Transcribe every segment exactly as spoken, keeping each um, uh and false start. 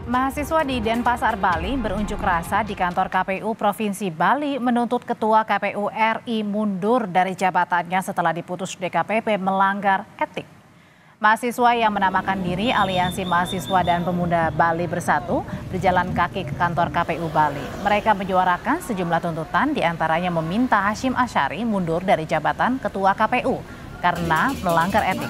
Mahasiswa di Denpasar, Bali berunjuk rasa di kantor K P U Provinsi Bali menuntut Ketua K P U R I mundur dari jabatannya setelah diputus D K P P melanggar etik. Mahasiswa yang menamakan diri Aliansi Mahasiswa dan Pemuda Bali Bersatu berjalan kaki ke kantor K P U Bali. Mereka menyuarakan sejumlah tuntutan, diantaranya meminta Hasyim Asyari mundur dari jabatan Ketua K P U karena melanggar etik.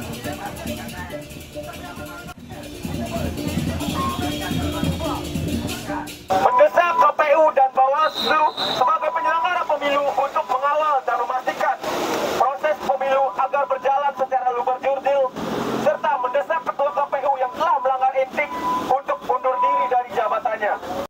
Mendesak K P U dan Bawaslu sebagai penyelenggara pemilu untuk mengawal dan memastikan proses pemilu agar berjalan secara luber jurdil, serta mendesak Ketua K P U yang telah melanggar etik untuk mundur diri dari jabatannya.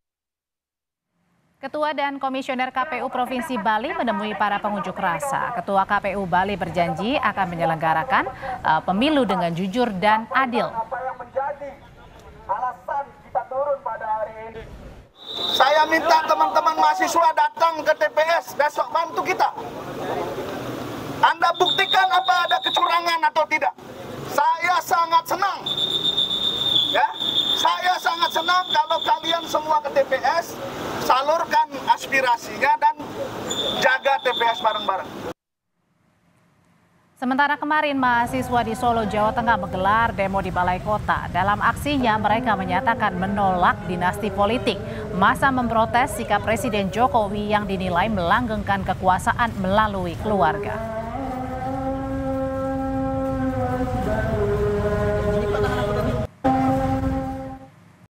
Ketua dan Komisioner K P U Provinsi Bali menemui para pengunjuk rasa. Ketua K P U Bali berjanji akan menyelenggarakan uh, pemilu dengan jujur dan adil. Apa yang menjadi alasan kita turun pada hari ini? Saya minta teman-teman mahasiswa datang ke T P S besok, bantu kita. Anda buktikan apa ada kecurangan atau tidak. Saya sangat senang, ya. Saya sangat senang kalau kalian semua ke T P S, salurkan aspirasinya dan jaga T P S bareng-bareng. Sementara kemarin mahasiswa di Solo, Jawa Tengah menggelar demo di Balai Kota. Dalam aksinya mereka menyatakan menolak dinasti politik. Masa memprotes sikap Presiden Jokowi yang dinilai melanggengkan kekuasaan melalui keluarga.